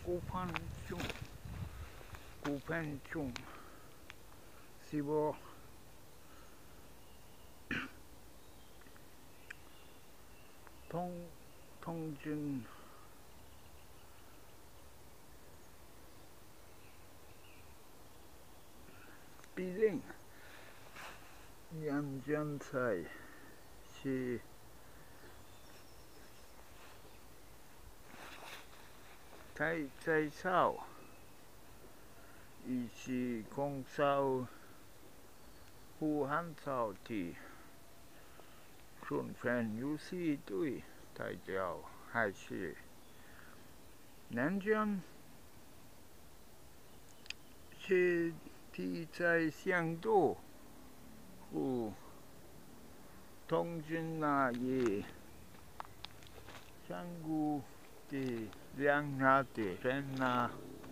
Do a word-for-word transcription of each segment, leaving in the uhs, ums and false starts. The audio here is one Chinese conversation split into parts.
骨盆中，骨盆中是我通通经必令两江菜是太太少，以及空少不很少的顺便有时对大家还是两江是题材相多，和通经那也相互的两下的人呐，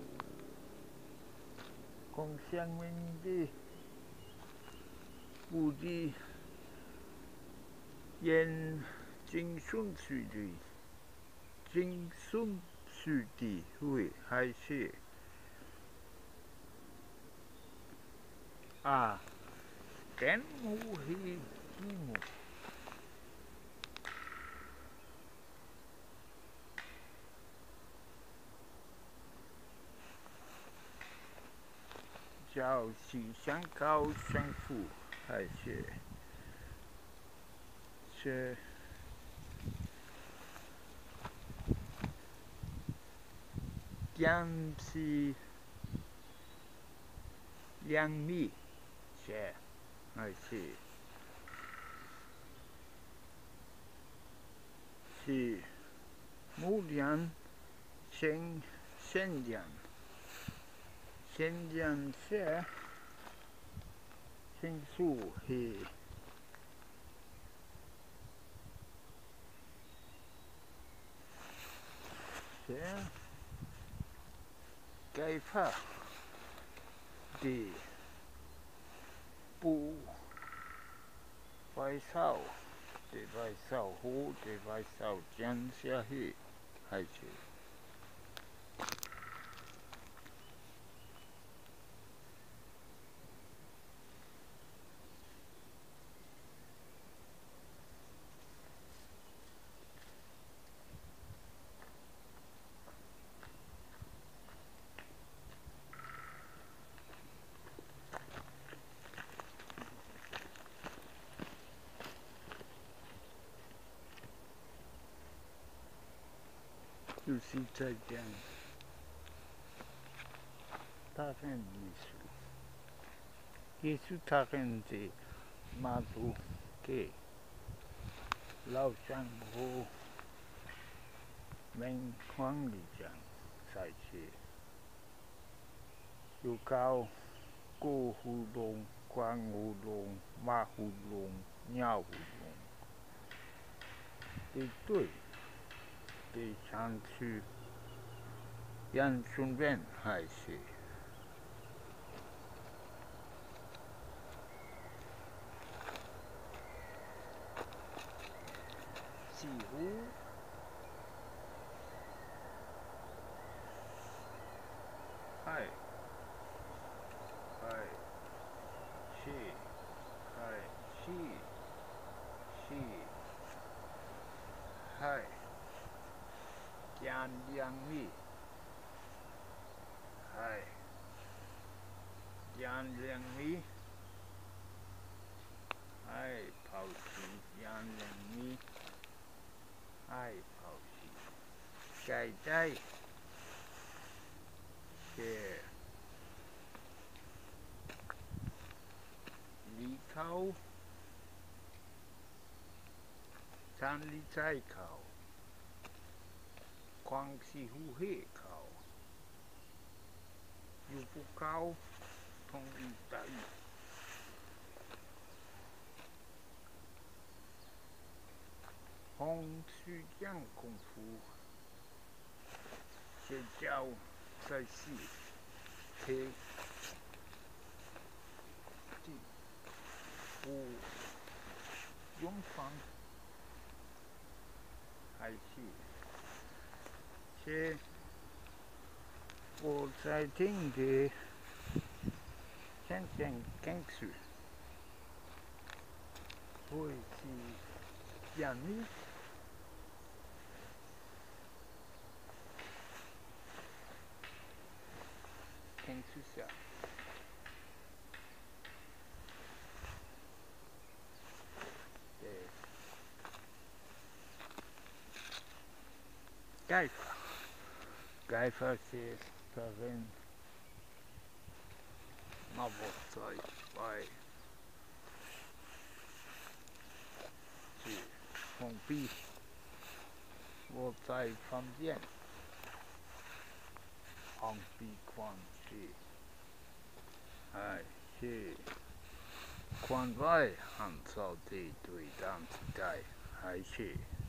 共相面的不的沿经顺序的经顺序的会还是啊，跟我是题目。就是相高相辅，还是是讲是两米，是还是是木梁先先讲先讲是先说是是开发的不外少的外少好的外少讲下去还是。就是在讲他人耶稣，耶稣他人的马祖给老乡和门框里讲在去，有高狗胡龙、关胡龙、马胡龙、鸟胡龙，一对。的上去，杨顺便还是几乎，嗨，嗨，是，嗨，是，是，嗨，杨杨米，嗨，杨杨米，嗨，抛弃杨杨米，嗨，抛弃，该在是离口，山里在口。光是呼黑口，又不高，同一带，红须讲功夫，学教在是黑地不用方，还是。是我在听的渐渐更熟，我是杨幂。更熟下。对。盖法，盖法是别人那么在外是封闭，我在房间封闭关系，哎是关外很少的对当时代还是。